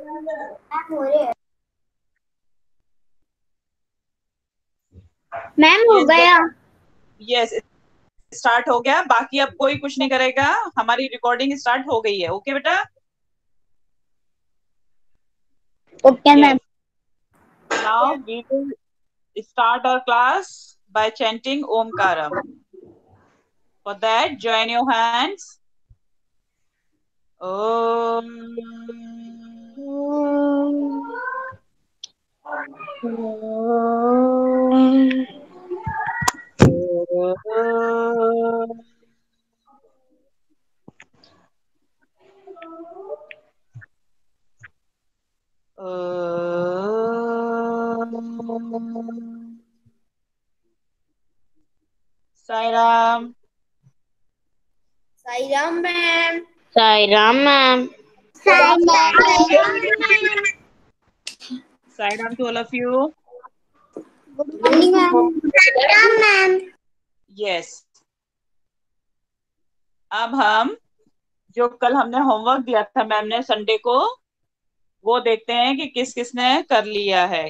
Ma'am हो गया। Yes, start हो गया। बाकी अब कोई कुछ नहीं करेगा, हमारी रिकॉर्डिंग स्टार्ट हो गई है। ओके बेटा? Okay ma'am. Now we will start our class by chanting Omkaram. For that, join your hands. Om. Sai Ram. Sai Ram ma'am. Sai Ram ma'am. Sai ma'am. Sai Ram to all of you. Good morning ma'am. Sai Ram ma'am. Yes. अब हम जो कल हमने homework दिया था ma'am ने Sunday को, वो देखते हैं कि किस किसने कर लिया है।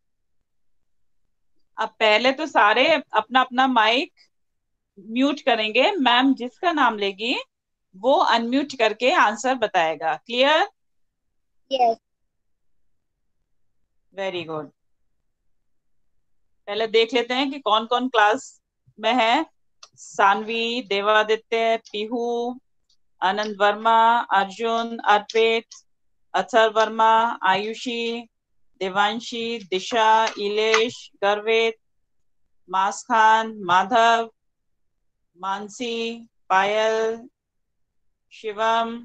अब पहले तो सारे अपना अपना माइक म्यूट करेंगे। मैम जिसका नाम लेगी वो अनम्यूट करके आंसर बताएगा। क्लियर? यस। Very good. पहले देख लेते हैं कि कौन कौन क्लास में है। सानवी, देवादित्य, पीहू, आनंद वर्मा, अर्जुन, अर्पित, अथर वर्मा, आयुषी, देवांशी, दिशा, इलेश, गर्वित, मास खान, माधव, मानसी, पायल, शिवम,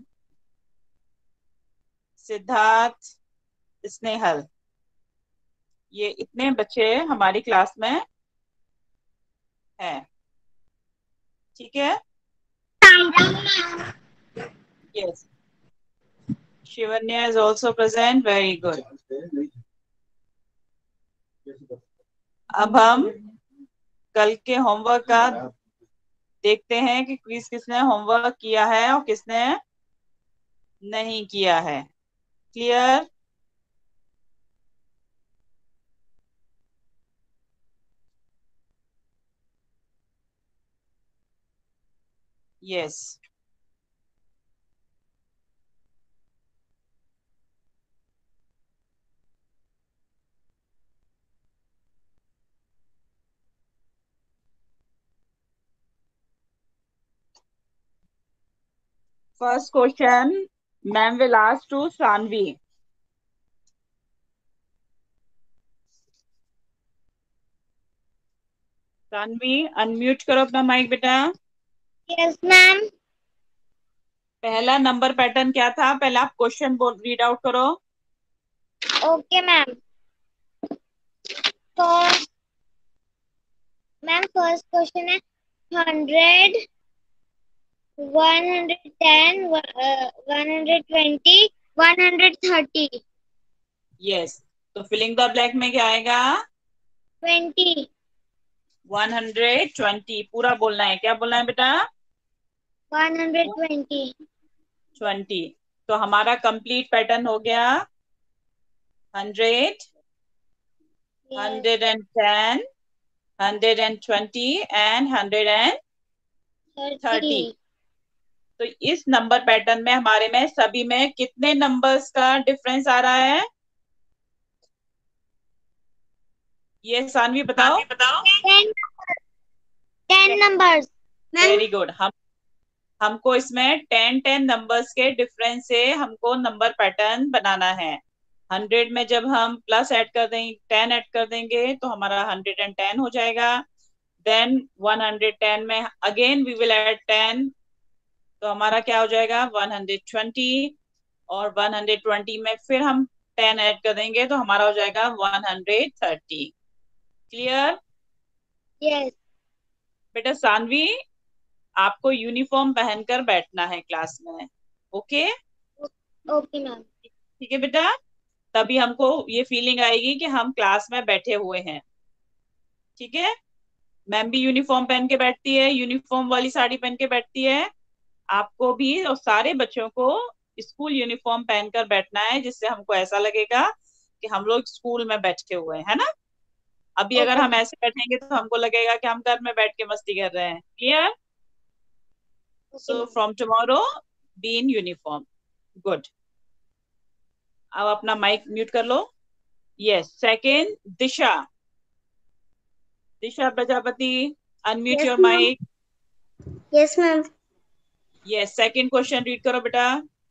सिद्धार्थ, स्नेहल। ये इतने बच्चे हमारी क्लास में हैं। ठीक है? Yes. Shivanya is also present. Very good. अब हम कल के होमवर्क का देखते हैं कि किसने होमवर्क किया है और किसने नहीं किया है। Clear? Yes. First question, ma'am will ask to Sanvi. Sanvi unmute करो अपना माइक बेटा। Yes ma'am. पहला नंबर पैटर्न क्या था? पहले आप क्वेश्चन बोल रीड आउट करो। Okay ma'am. First ma'am first question है 100, 110, 120, 130। यस। तो फिलिंग द ब्लैंक में क्या आएगा? 20। 120 पूरा बोलना है। क्या बोलना है बेटा? 120। 20। तो हमारा कंप्लीट पैटर्न हो गया 100, 110, 120 एंड 130। तो इस नंबर पैटर्न में हमारे में सभी में कितने नंबर्स का डिफरेंस आ रहा है? ये सानवी बताओ। 10 नंबर्स। Very good. हमको इसमें 10 नंबर्स के डिफरेंस से हमको नंबर पैटर्न बनाना है। 100 में जब हम प्लस ऐड कर देंगे, 10 ऐड कर देंगे तो हमारा 110 हो जाएगा। देन 110 में अगेन वी विल ऐड 10, तो हमारा क्या हो जाएगा? 120। और 120 में फिर हम 10 ऐड कर देंगे तो हमारा हो जाएगा 130। क्लियर? यस। बेटा सानवी, आपको यूनिफॉर्म पहनकर बैठना है क्लास में। ओके? Okay ma'am. ठीक है बेटा? तभी हमको ये फीलिंग आएगी कि हम क्लास में बैठे हुए हैं। ठीक है? मैम भी यूनिफॉर्म पहन के बैठती है, यूनिफॉर्म वाली साड़ी पहन के बैठती है। आपको भी और सारे बच्चों को स्कूल यूनिफॉर्म पहनकर बैठना है, जिससे हमको ऐसा लगेगा कि हम लोग स्कूल में बैठे हुए हैं, है ना। अभी अगर हम ऐसे बैठेंगे तो हमको लगेगा कि हम घर में बैठ के मस्ती कर रहे हैं। Clear? So from tomorrow be in uniform. Good. अब अपना माइक म्यूट कर लो। Yes. Second, Disha. Disha Prajapati, unmute your mic. Yes ma'am. Yes, second question read करो बेटा।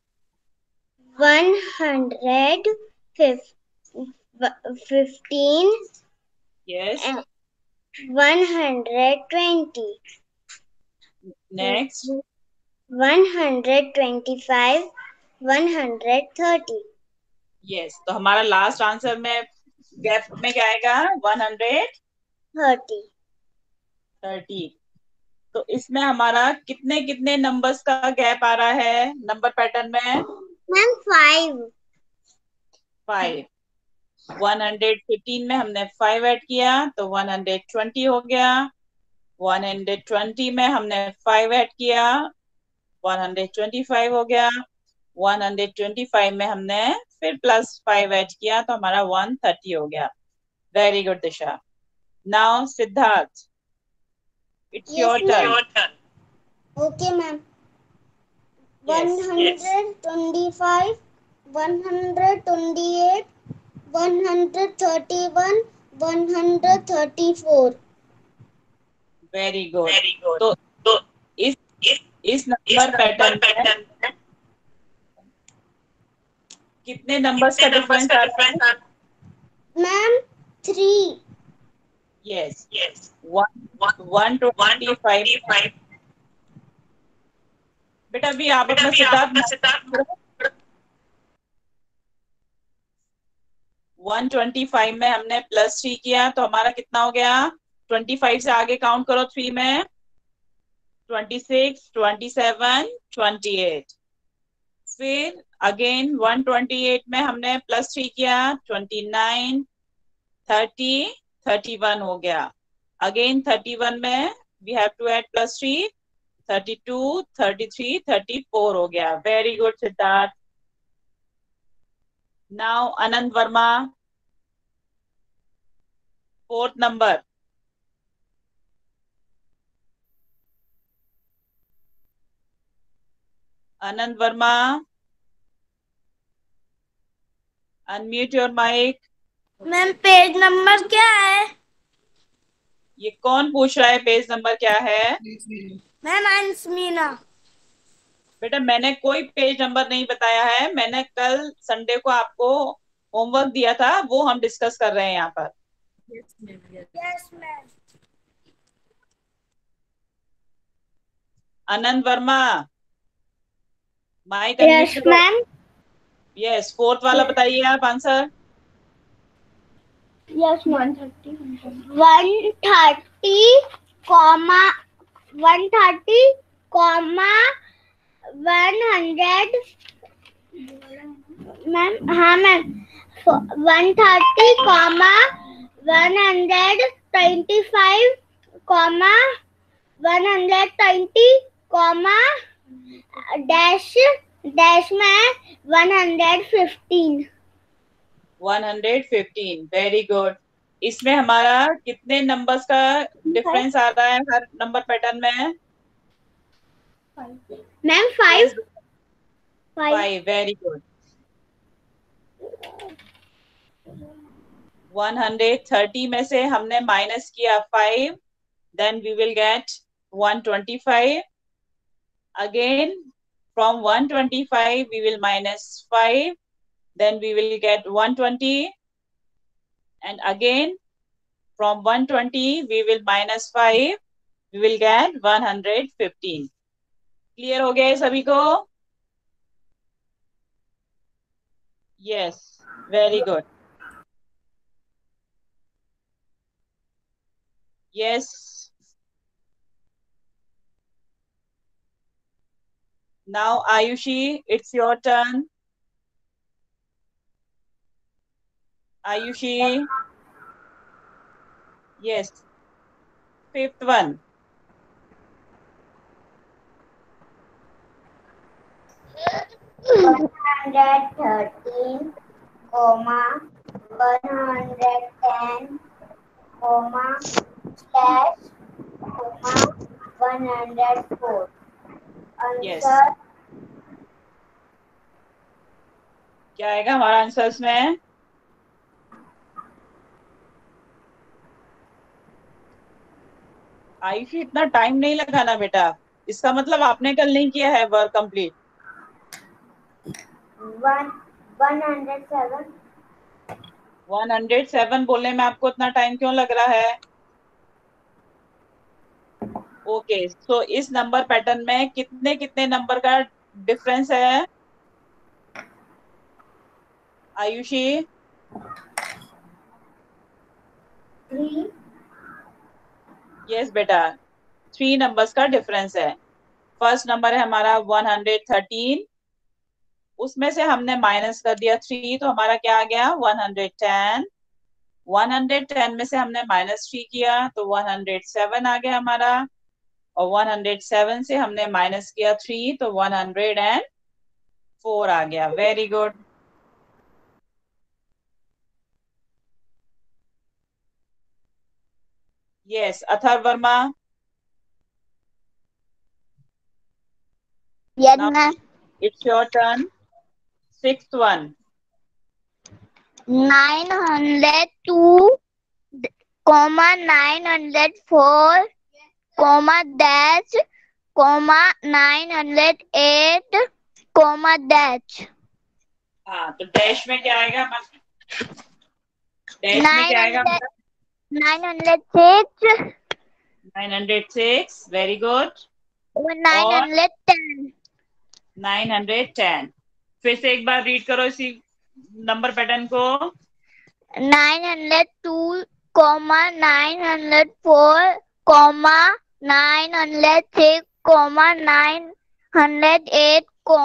115 यस। 120 नेक्स्ट। 125 130 यस, तो हमारा लास्ट आंसर में गैप में क्या आएगा? 130। तो इसमें हमारा कितने कितने नंबर्स का गैप आ रहा है नंबर पैटर्न में? मैम 5। 5। 115 में हमने 5 ऐड किया तो 120 हो गया। 120 में हमने 5 ऐड किया, 125 हो गया। 125 में हमने फिर +5 ऐड किया तो हमारा 130 हो गया। Very good Disha. Now Siddharth, it's your turn. Okay ma'am. Yes. 125 128 131 134। Very good. तो इस इस नंबर पैटर्न में कितने नंबर्स का डिफरेंस आ रहा है? मैम 3। यस। 125। बेटा अभी आप अपना सिद्धार्थ 125 में हमने +3 किया तो हमारा कितना हो गया? 25 से आगे काउंट करो 3 में। 26, 27, 28। फिर अगेन 128 में हमने +3 किया, 29, 30, 31 हो गया। अगेन 31 में वी हैव टू ऐड +3, 32, 33, 34 हो गया। Very good Siddharth. Now Anand Verma, fourth number. Anand Verma, unmute your mic. Ma'am page number क्या है? ये कौन पूछ रहा है पेज नंबर क्या है? मैम अंशमीना। बेटा मैंने कोई पेज नंबर नहीं बताया है, मैंने कल संडे को आपको होमवर्क दिया था, वो हम डिस्कस कर रहे हैं यहाँ पर। Yes ma'am. Anand Verma, mic yes unmute करो। मैम। यस, फोर्थ वाला बताइए आप answer. Yes 130 comma 130 comma 100। Ma'am हाँ ma'am 130 comma 125 comma 120 comma dash dash में 115। 115। Very good. इसमें हमारा कितने नंबर्स का डिफरेंस आ रहा है हर नंबर पैटर्न में? मैम 5। 5। Very good. 130 में से हमने माइनस किया 5, then we will get 125. Again from 125 we will minus 5, then we will get 120, and again from 120 we will minus 5, we will get 115. Clear हो गया है सभी को? Yes, very good. Yes, now Ayushi, it's your turn. Ayushi, yes, fifth one. 113, 110, slash, 104. Yes, answer क्या आएगा हमारा answer इसमें? आयुषी, इतना टाइम नहीं लगाना बेटा, इसका मतलब आपने कल नहीं किया है वर्क कंप्लीट। 107. 107 बोलने में आपको इतना टाइम क्यों लग रहा है? ओके, सो इस नंबर पैटर्न में कितने कितने नंबर का डिफरेंस है आयुषी? 3. यस बेटा, 3 नंबर्स का डिफरेंस है। फर्स्ट नंबर है हमारा 113, उसमें से हमने माइनस कर दिया 3, तो हमारा क्या आ गया? 110। 110 में से हमने -3 किया तो 107 आ गया हमारा, और 107 से हमने माइनस किया 3 तो 104 आ गया। Very good. Yes, Atharva Verma. Yes, now ma'am. It's your turn. Sixth one. 902, 904, dash, 908, dash. हाँ, तो डैश में क्या आएगा? डैश में क्या आएगा? 906, 906। Very good. और 910. 910। फिर से एक बार रीड करो इसी नंबर पैटर्न को। 902, 904, 906, 908,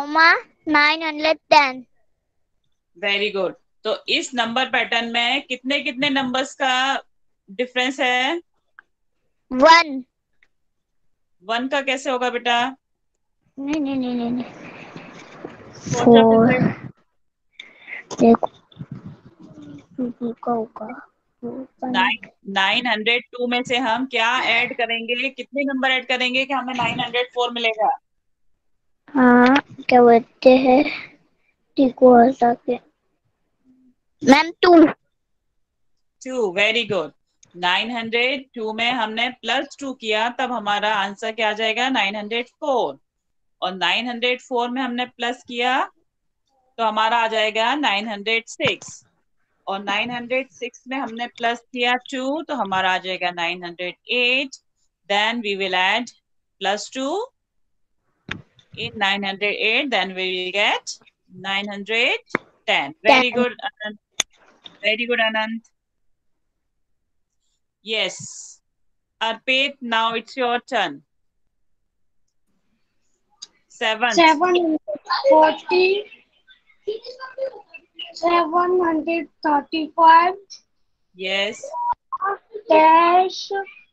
910. Very good. तो इस नंबर पैटर्न में कितने कितने नंबर्स का डिफरेंस है? 1. 1 का कैसे होगा बेटा? नहीं. सोचो फिर से। देखो का होगा 902 में से हम क्या ऐड करेंगे, कितने नंबर ऐड करेंगे कि हमें 904 मिलेगा? हाँ, क्या बोलते हैं टी को हटा के मैम 2. 2। Very good. 902 में हमने +2 किया तब हमारा आंसर क्या आ जाएगा? 904। और 904 में हमने प्लस किया तो हमारा आ जाएगा 906। और 906 में हमने प्लस किया 2 तो हमारा आ जाएगा 908। Then we will add +2 in 908, then we will get 910. Very good, Anand. Very good, Anand. Yes. Arpit, now it's your turn. 7th. 740, 735, Yes. dash,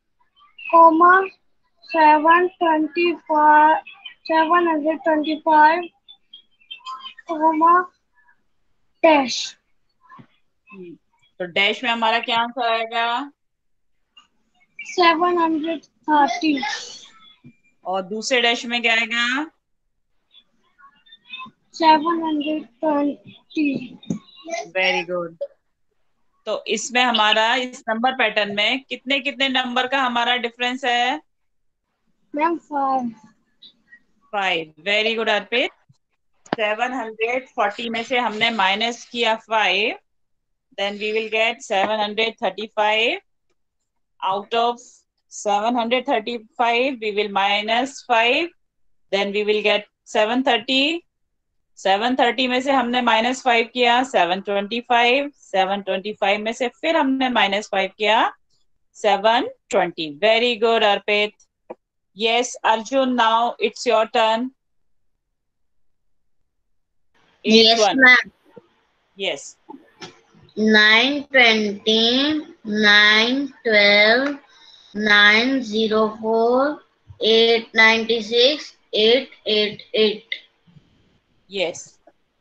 725, 725, dash. तो डैश में हमारा क्या आंसर आएगा? 730. और दूसरे डैश में क्या आएगा? 720. Very good. तो इसमें हमारा इस नंबर पैटर्न में कितने कितने नंबर का हमारा डिफरेंस है? मैम 5. 5। वेरी गुड अर्पित। 740 में से हमने माइनस किया 5, then we will get 735. Out of 735 we will minus 5, then we will get 730. 730 में से हमने -5 किया 725। 725 में से फिर हमने -5 किया 720। Very good Arpit. Yes Arjun, now it's your turn. Yes, ma'am. Yes. 920, 912, 904, 896, 888. Yes,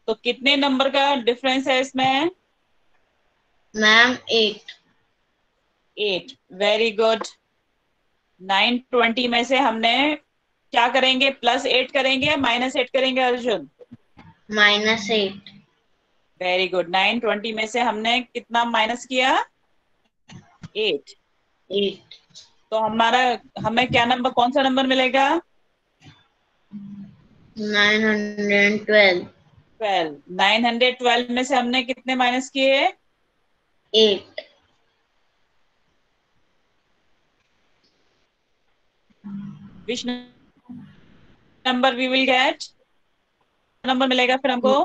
तो कितने नंबर का डिफरेंस है इसमें? मैम 8। 8। Very good. 920 में से हमने क्या करेंगे, +8 करेंगे या -8 करेंगे अर्जुन? -8। Very good. 920 में से हमने कितना माइनस किया? 8। 8। तो हमें क्या नंबर, कौन सा नंबर मिलेगा? 912। 12। 912 में से हमने कितने माइनस किए? 8। Which number we will get? Number मिलेगा फिर हमको?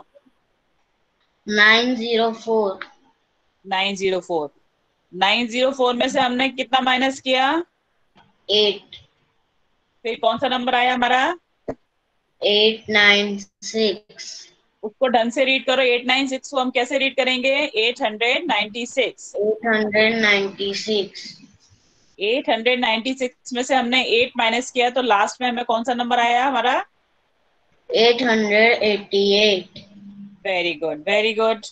904। 904। 904 में से हमने कितना माइनस किया? 8। फिर कौन सा नंबर आया हमारा? 896। उसको ढंग से रीड करो। 896 को हम कैसे रीड करेंगे? 896। 896। 896 में से हमने 8 माइनस किया, तो लास्ट में हमें कौन सा नंबर आया हमारा? 888। Very good, very good.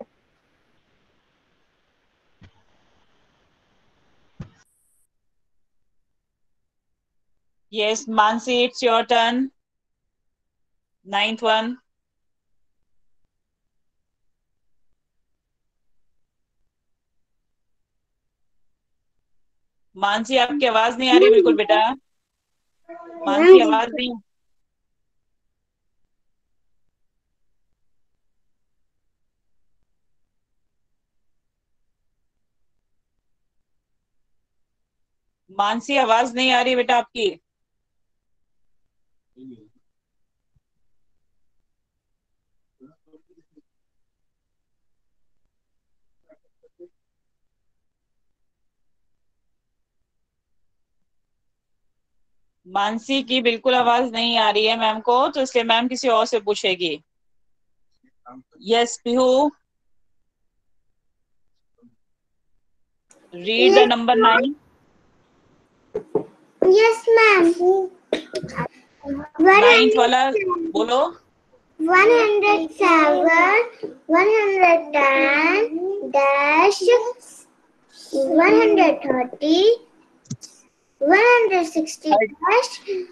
Yes Mansi, it's your turn. 9th one. Mansi आपकी आवाज नहीं आ रही बिल्कुल बेटा। मानसी आवाज नहीं। मानसी आवाज नहीं आ रही बेटा आपकी। मानसी की बिल्कुल आवाज नहीं आ रही है मैम को, तो इसलिए मैम किसी और से पूछेगी। Yes Pihu, read the number 9। Yes ma'am. 9th वाला बोलो। 107, 110 dash 130, 160 dash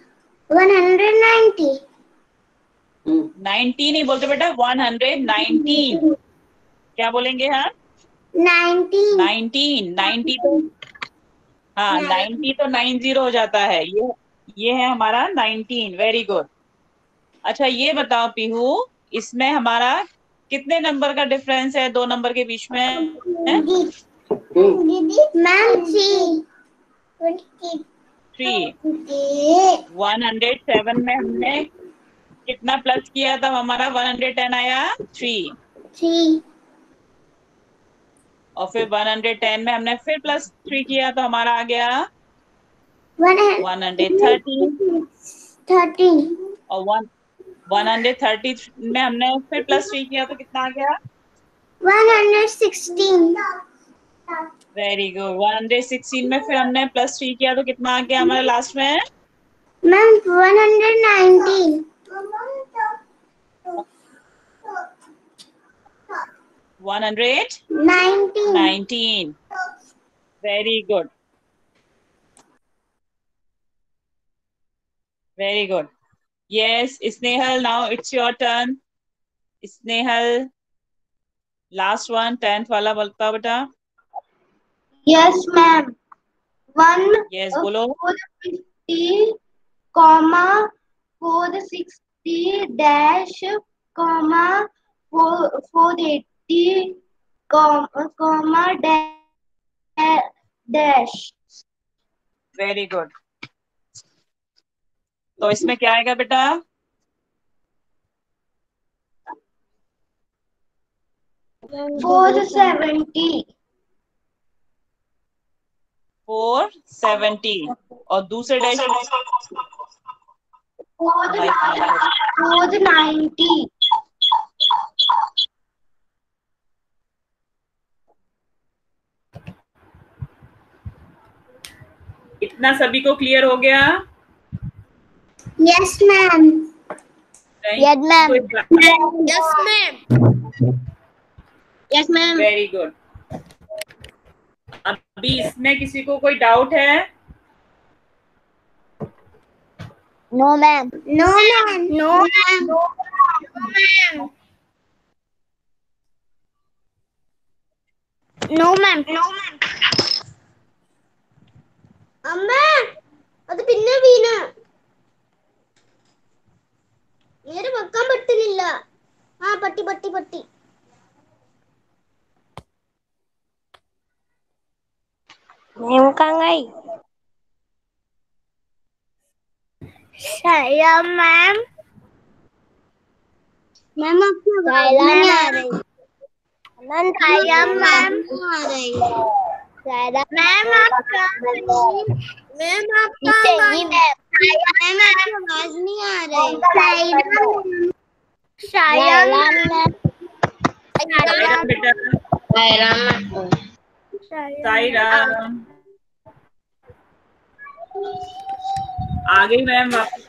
190। 90 नहीं बोलते बेटा, 119। क्या बोलेंगे? हाँ 19। 90 तो हाँ 90 तो 90 हो जाता है। ये है हमारा 19। Very good. अच्छा ये बताओ पीहू, इसमें हमारा कितने नंबर का डिफरेंस है दो नंबर के बीच में? मैम 3। 107 में हमने कितना प्लस किया तब हमारा 110 आया? 3। 3। और फिर 110 में हमने फिर +3 किया तो हमारा आ गया 130। 13। और 130 में हमने फिर +3 किया तो कितना आ गया? 116। Very good. 116 में फिर हमने +3 किया तो कितना आ गया हमारा लास्ट में? Ma'am 119। 119। Very good, very good. Yes Snehal, now it's your turn. Snehal last one, 10th वाला बताओ बेटा। Yes ma'am. यस बोलो। 450 comma 460 dash comma 480 comma dash. Very good. तो इसमें क्या आएगा बेटा? 470। 470। और दूसरे डैश में? 490। इतना सभी को क्लियर हो गया? Yes ma'am. Yes, ma'am. Yes, ma'am. Yes, ma'am. Very good. अभी इसमें किसी को कोई डाउट है? No, ma'am. No, ma'am. No, ma'am. No, ma'am. No, ma'am. No, ma'am. അമ്മ അത് പിന്നെ വീണ് നേരെ വെക്കാൻ പറ്റുന്നില്ല. ആ പട്ടി പട്ടി പട്ടി. Ma'am कहाँ गई? Saya ma'am. मैम आपकी आवाज नहीं आ रही। अनंत Saya ma'am. आ रही। शायद मैम आप कहाँ गई? मैम आप कहाँ गई? मैम आपकी आवाज नहीं आ रही। Saya सायरा बेटा, सायरा आ गई ma'am.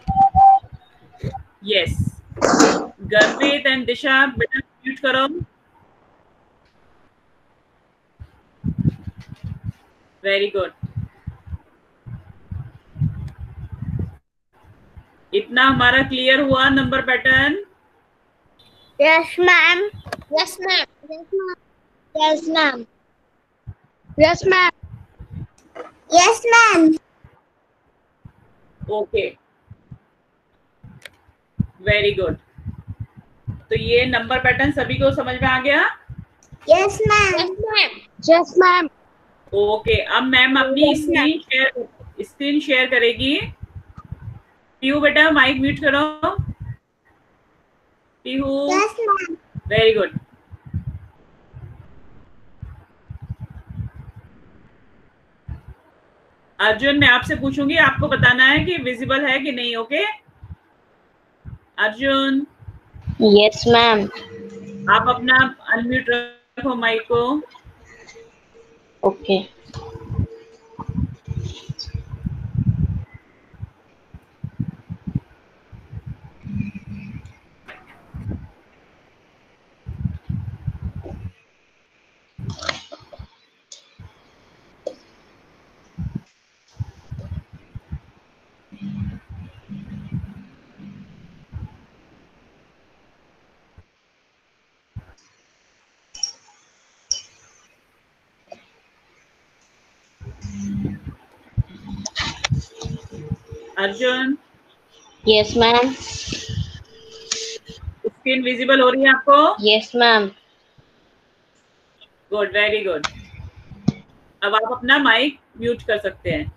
Yes, Garvit and Disha बेटा म्यूट करो। Very good. इतना हमारा क्लियर हुआ number pattern? Yes ma'am. Yes, ma'am. Yes, ma'am. Yes, ma'am. Yes, ma'am. Okay, very good. तो ये नंबर पैटर्न सभी को समझ में आ गया? Yes, ma'am. Yes, ma'am. Yes, ma'am. Okay, अब मैम अपनी स्क्रीन शेयर करेगी। पीहू बेटा माइक म्यूट करो। Pihu, Yes, ma'am. Very good. Arjun, मैं आपसे पूछूंगी, आपको बताना है कि विजिबल है कि नहीं। ओके अर्जुन? Yes, ma'am. आप अपना अनम्यूट रखो माइक को। Okay. Arjun, Yes, ma'am. Screen visible हो रही है आपको? Yes, ma'am. Good, very good. अब आप अपना माइक म्यूट कर सकते हैं।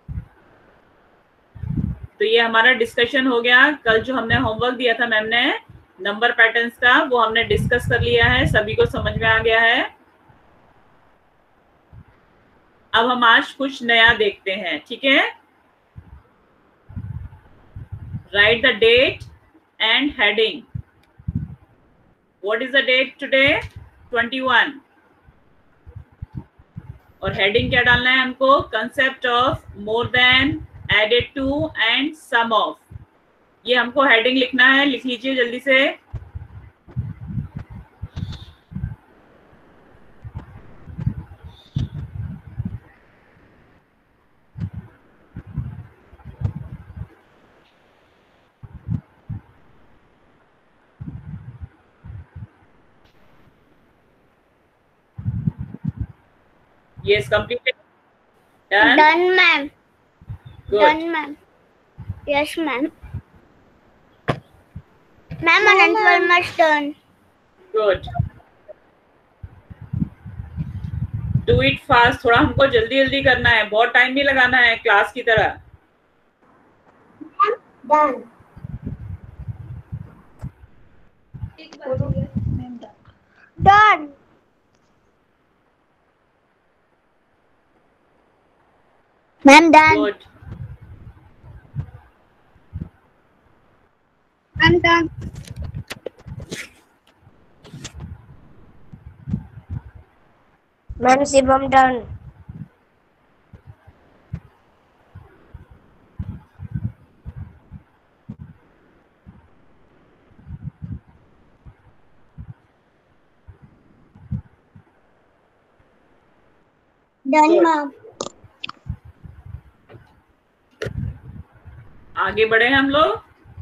तो ये हमारा डिस्कशन हो गया। कल जो हमने होमवर्क दिया था मैम ने नंबर पैटर्न्स का, वो हमने डिस्कस कर लिया है, सभी को समझ में आ गया है। अब हम आज कुछ नया देखते हैं, ठीक है? Write the date and heading. What is the date today? 21। और हेडिंग क्या डालना है हमको? Concept of, more than, added to and sum of. ये हमको हेडिंग लिखना है। लिख लीजिए जल्दी से। Yes, completed. Done? Done ma'am. Good. Done ma'am. Yes ma'am. Ma'am, Anant Verma's done. Good. Do it fast. थोड़ा हमको जल्दी जल्दी करना है, बहुत टाइम नहीं लगाना है क्लास की तरह। Done. Done. Ma'am, done. Good. I'm done. Ma'am, Shivam done. Done Good. Ma'am. आगे बढ़े हम लोग।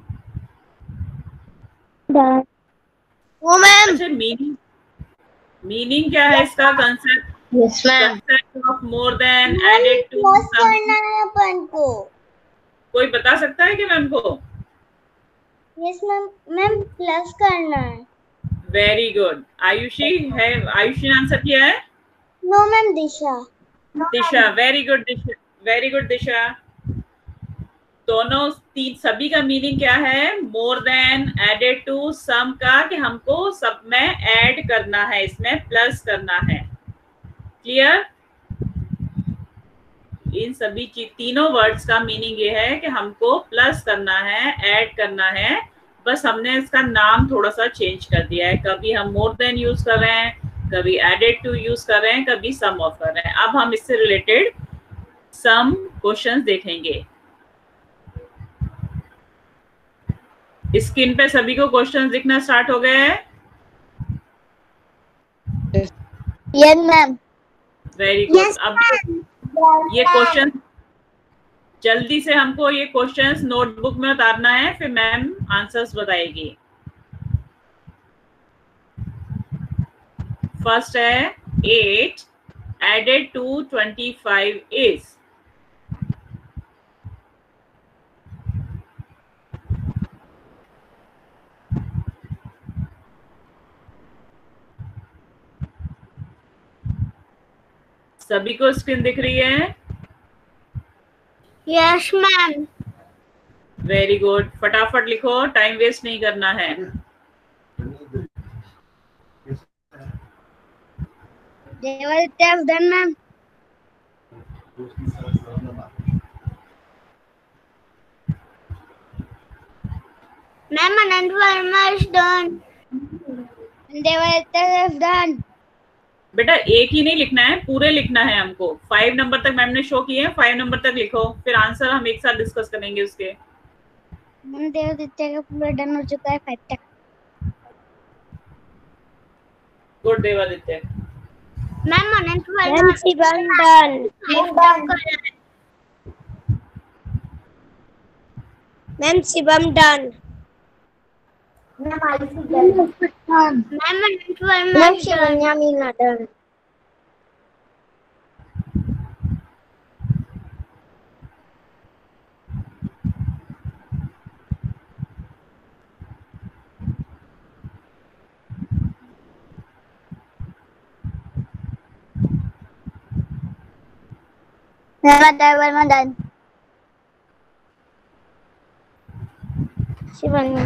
डन। वो मैम। अच्छा, मीनिंग क्या है इसका? Concept yes ma'am. Concept of more than, added to, plus करना है अपन को। कोई बता सकता है कि मैम को? यस मैम, मैम प्लस करना है। Very good. आयुषी है, आयुषी ने आंसर किया है। No ma'am, Disha. Disha, very good Disha, very good Disha. दोनों तीन सभी का मीनिंग क्या है? More than, added to, sum का कि हमको सब में ऐड करना है, इसमें प्लस करना है। क्लियर? इन सभी तीनों वर्ड्स का मीनिंग ये है कि हमको प्लस करना है, ऐड करना है। बस हमने इसका नाम थोड़ा सा चेंज कर दिया है। कभी हम मोर देन यूज कर रहे हैं, कभी एडेड टू यूज कर रहे हैं, कभी सम ऑफ कर रहे हैं। अब हम इससे रिलेटेड सम क्वेश्चंस देखेंगे। स्क्रीन पे सभी को क्वेश्चंस दिखना स्टार्ट हो गए हैं? Yes ma'am. Very good. अब ये क्वेश्चन जल्दी से हमको ये क्वेश्चंस नोटबुक में उतारना है, फिर मैम आंसर्स बताएगी। फर्स्ट है 8 एडेड टू 25 इज। सभी को स्क्रीन दिख रही है? Yes ma'am. Very good. फटाफट लिखो, टाइम वेस्ट नहीं करना है। Done ma'am. Ma'am Anant Verma is done. Done. बेटा एक ही नहीं लिखना है, पूरे लिखना है हमको। 5 नंबर तक मैम ने शो किए हैं, 5 नंबर तक लिखो, फिर आंसर हम एक साथ डिस्कस करेंगे उसके। देवादित्य का पूरा डन हो चुका है 5 तक। Good Devaditya. Ma'am Anant Verma Shivam done. Ma'am Shivam done. Ma'am Ayushi done. Ma'am Anant Verma Shivanya Meena done. Verma done. Shivanya.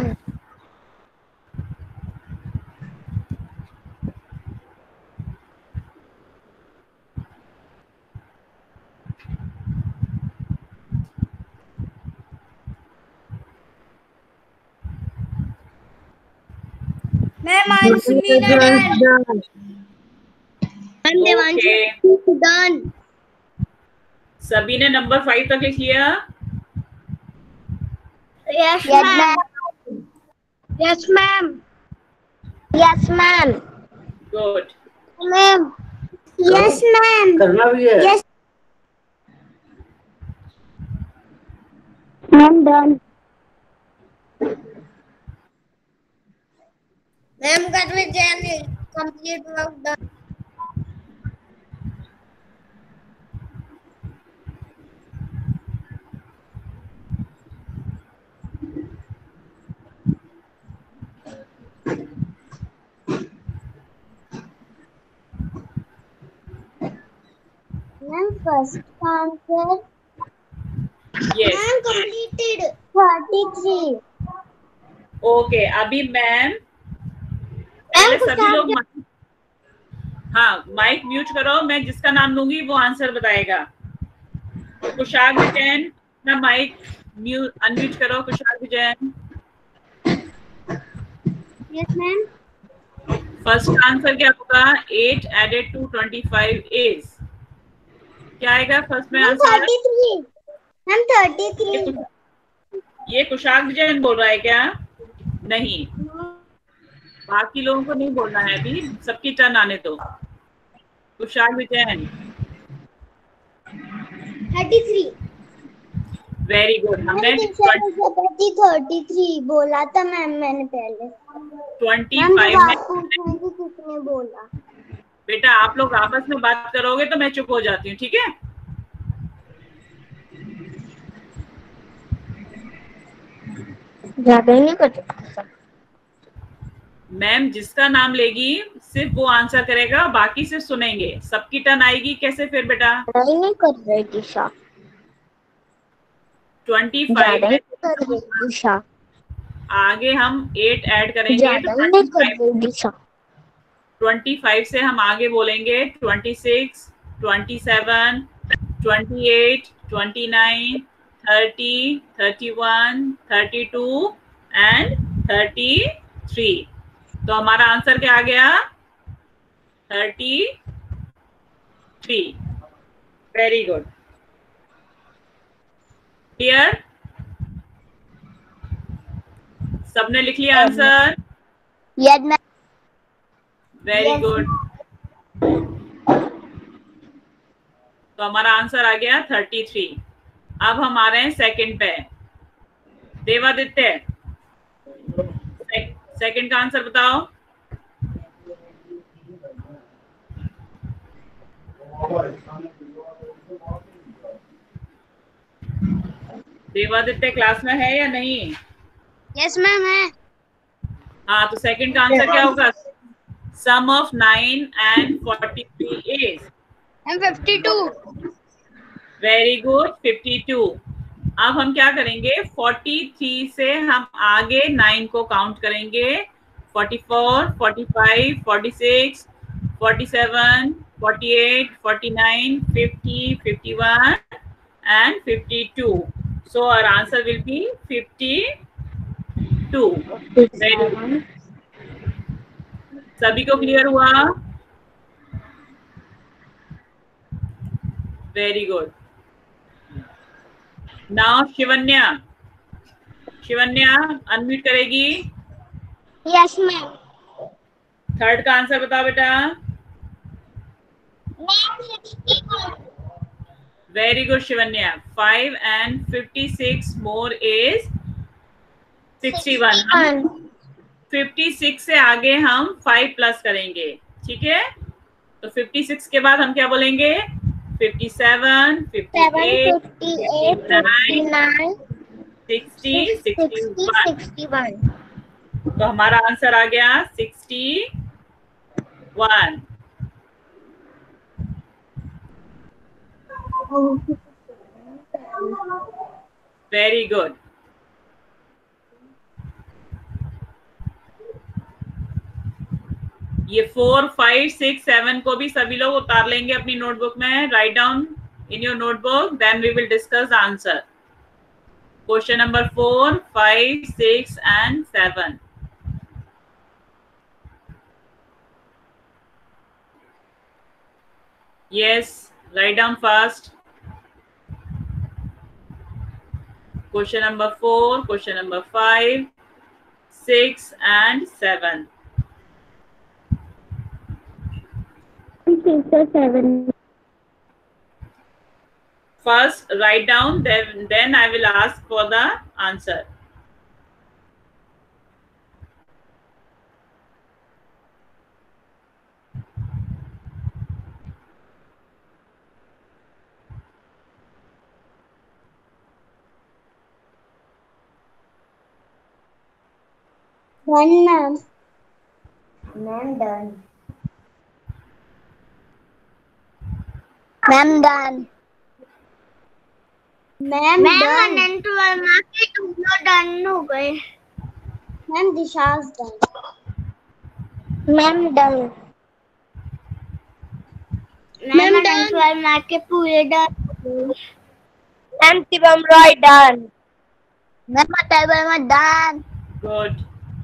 Ma'am Ayushi Meena done. Ma'am Devanshi done. सभी ने नंबर 5 तक लिख लिया? Yes ma'am. Yes ma'am. Yes ma'am. Good. Ma'am. Yes ma'am. करना भी है। Yes ma'am done. मैम कर Vijay complete work done. Ma'am first answer yes ma'am completed 33। Okay. अभी मैम सभी लोग हाँ माइक म्यूट करो। मैं जिसका नाम लूंगी वो आंसर बताएगा। कुशाग विजयन, अपना माइक अनम्यूट करो। Kushag Vijayan. Yes ma'am. First answer क्या होगा? 8 एडेड टू 25 इज। क्या आएगा फर्स्ट में आंसर? 33। मैम 33। ये कुशाग विजयन बोल रहा है क्या? नहीं, बाकी लोगों को नहीं बोलना है, अभी सबकी टर्न आने दो। कुशाग विजयन। 33। Very good. हमने 33 बोला था मैंने पहले। 25 में किसने बोला? बेटा आप लोग आपस में बात करोगे तो मैं चुप हो जाती हूँ, ठीक है? ज्यादा ही नहीं करते। मैम जिसका नाम लेगी सिर्फ वो आंसर करेगा, बाकी सिर्फ सुनेंगे। सबकी टर्न आएगी कैसे फिर बेटा? ज्यादा ही नहीं कर रही दिशा। 25 ज्यादा ही में कर रही दिशा। आगे हम 8 ऐड करेंगे तो ज्यादा ही नहीं कर रही दिशा। 25 से हम आगे बोलेंगे 26, 27, 28, 29, 30, 31, 32 एंड 33। तो हमारा आंसर क्या आ गया? 33। Very good. क्लियर? सबने लिख लिया answer? Yes ma'am. Very good. तो हमारा आंसर आ गया 33। अब हम आ रहे हैं सेकंड पे। देवादित्य, सेकंड का आंसर बताओ। देवादित्य क्लास में है या नहीं? यस मैम है। हाँ, तो सेकंड का आंसर क्या होगा? Sum of 9 and 43 is? 52। Very good, 52। अब हम क्या करेंगे? 43 से हम आगे 9 को काउंट करेंगे। 44, 45, 46, 47, 48, 49, 50, 51 and 52. So our answer will be 52. Very good. सभी को क्लियर हुआ? Very good. Now Shivanya, Shivanya unmute करेगी। Yes ma'am. थर्ड का आंसर बताओ बेटा। Very good Shivanya. 5 and 56 more is 61। 56 से आगे हम 5 प्लस करेंगे, ठीक है? तो 56 के बाद हम क्या बोलेंगे? 57, 58, 59, 60, 61। तो हमारा आंसर आ गया 61। Very good. ये 4, 5, 6, 7 को भी सभी लोग उतार लेंगे अपनी नोटबुक में। Write down in your notebook, then we will discuss answer. Question number 4, 5, 6 and 7। Yes, write down fast. Question number 4, question number 5, 6 and 7. 6 or 7. First write down, then I will ask for the answer. Done ma'am. Ma'am done. Ma'am done. Ma'am 1 and 12 mark के दोनों done हो गए। Ma'am Dishaj done. Ma'am done. Ma'am 1 and 12 mark के पूरे done. Ma'am Shivam Roy done. Ma'am table में done. Good.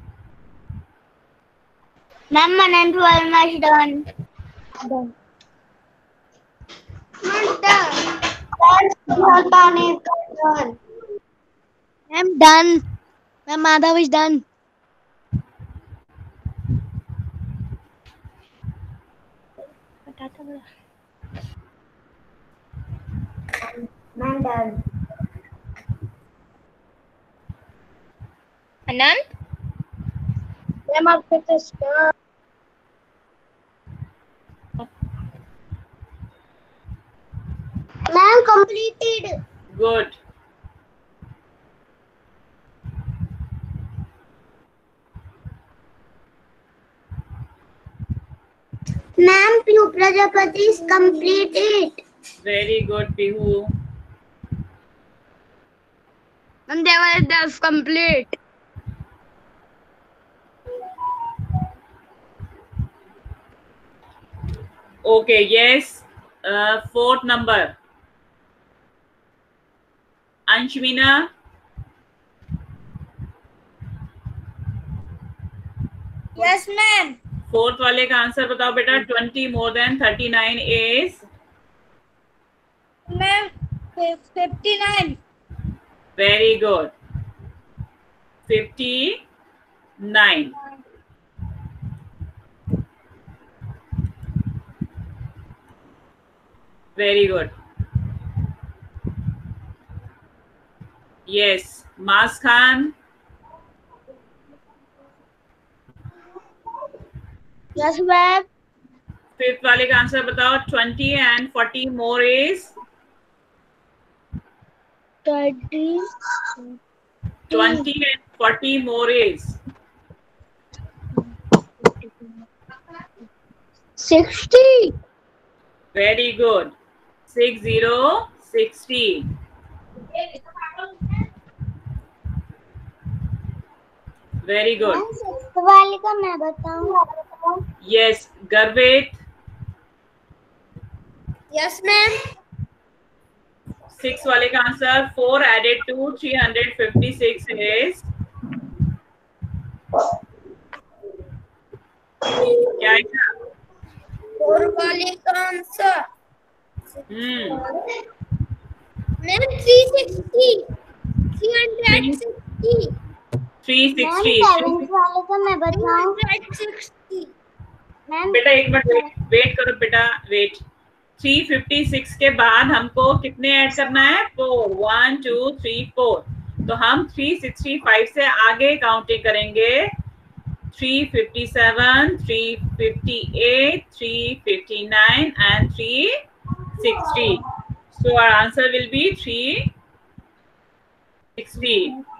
Ma'am 1 and 12 mark done. Done. Ma'am done. Ma'am Madhav is done. Ma'am done. Anant ma'am आपके test ma'am completed। Good. Ma'am Pihu Prajapati is completed। Very good Pihu. and they were thus complete. Okay, yes. Fourth number. Anshmina. Yes ma'am. Fourth वाले का answer बताओ बेटा। 20 more than 39 is ma'am 59। very good. 59. Very good. Yes, Mas Khan. Yes ma'am. Fifth वाले का answer बताओ। 20 and 40 more is 20 20 and 40 more is 60। very good. 60. Very good. Ma'am sixth वाले का मैं बताऊं? Yes, Garvit. Yes ma'am. 6 वाले का answer 4 added to 356 is क्या है? 4 वाले का आंसर मैम 360। 360। 360। वाले का मैं बताऊं? 360। मैम बेटा एक मिनट वेट करो बेटा, वेट। 356 के बाद हमको कितने ऐड करना है? 4। 1 2 3 4। तो हम 365 से आगे काउंटिंग करेंगे। 357, 358, 359 and 360. So our answer will be 360.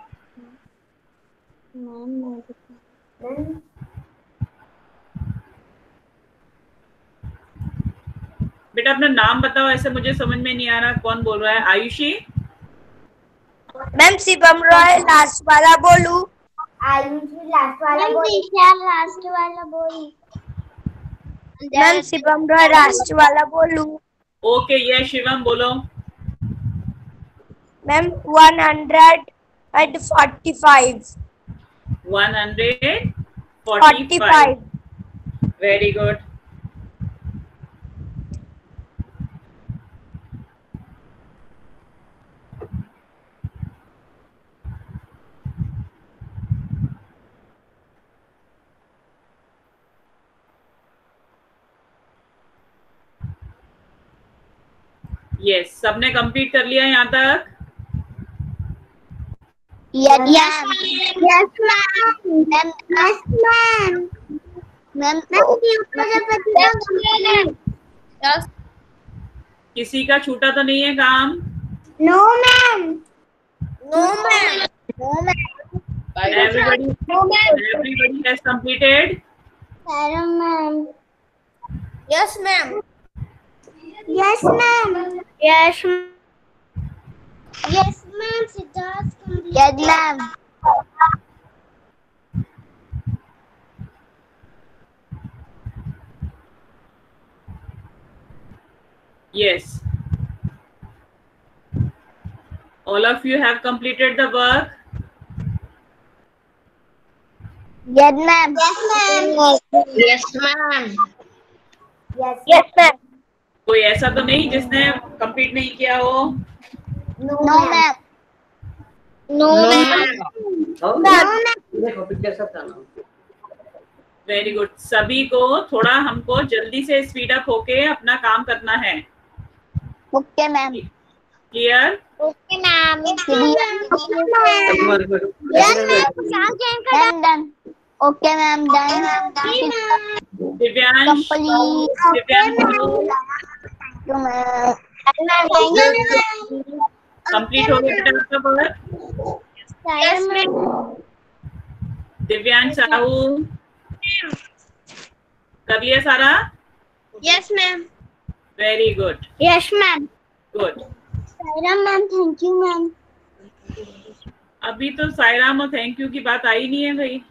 बेटा अपना नाम बताओ, ऐसे मुझे समझ में नहीं आ रहा कौन बोल रहा है। आयुषी। मैम शिवम रॉय लास्ट वाला बोलू? आयुषी लास्ट वाला बोली। लास्ट वाला बोली। मैम शिवम रॉय लास्ट वाला बोलू? ओके ये शिवम बोलो। मैम 145। 145। Very good. यस, सबने कंप्लीट कर लिया यहाँ तक? Yes ma'am। किसी का छूटा तो नहीं है काम? No ma'am। No ma'am। Everybody has completed? ma'am। Yes ma'am। Yes ma'am। Yes ma'am। Siddharth completed। Yes ma'am। Yes. All of you have completed the work? Yes ma'am। Yes ma'am। Yes ma'am। कोई ऐसा तो नहीं जिसने complete नहीं किया हो? No ma'am। No ma'am। Very good. सभी को थोड़ा हमको जल्दी से स्पीड अप होके अपना काम करना है। Okay ma'am. Clear? Okay, ma'am. Done. Okay, ma'am. Done. Divyansh. Complete. Divyansh. Thank you, ma'am. Complete हो गया बेटा आपका work? Yes, ma'am. Divyansh Sahu कर लिया सारा? Yes, ma'am. Very good, Yes, ma'am. Good. Saira, ma'am. Thank you, ma'am. अभी तो सायराम और थैंक यू की बात आई नहीं है भाई।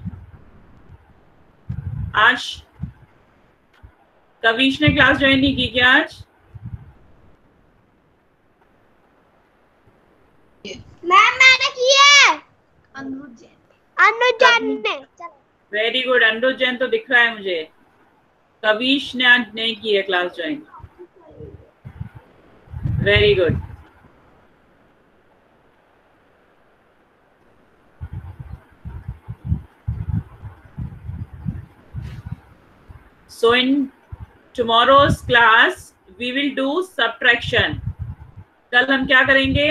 आज कविश ने क्लास ज्वाइन नहीं की क्या आज? मैम मैंने की है। अनुज ने। वेरी गुड, अनुज जैन तो दिख रहा है मुझे। कविश ने आज नहीं की है class join. Very good. So in tomorrow's class we will do subtraction. कल हम क्या करेंगे?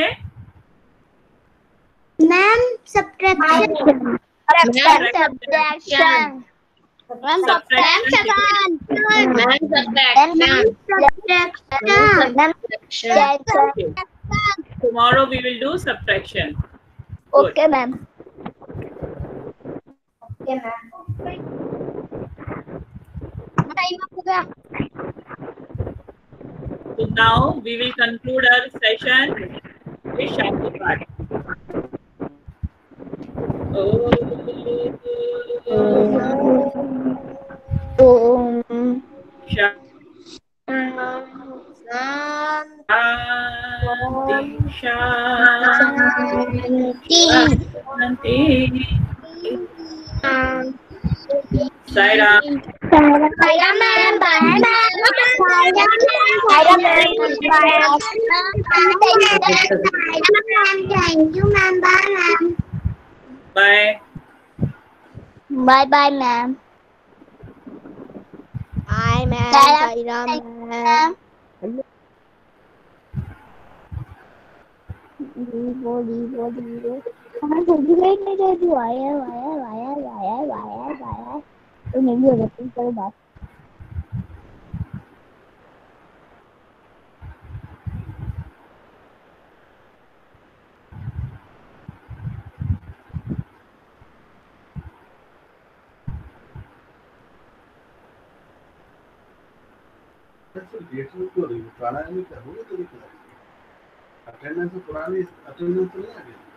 Ma'am subtraction. Subtraction. Ma'am subtraction. Tomorrow we will do subtraction. Good. Okay, ma'am. Okay ma'am. Time up हो गया। So now we will conclude our session with Shanti Path. Sai Ram. Saira ma'am bye thank you ma'am. Bye ma'am. Bye. Bye bye, ma'am. Hi ma'am. Saira ma'am. बोली हमारे certificate नहीं दे दी। Wire तो नहीं हो जाती करो बात। पुराना अटेंडेंस पुरानी अटेंडेंस तो नहीं आ गई।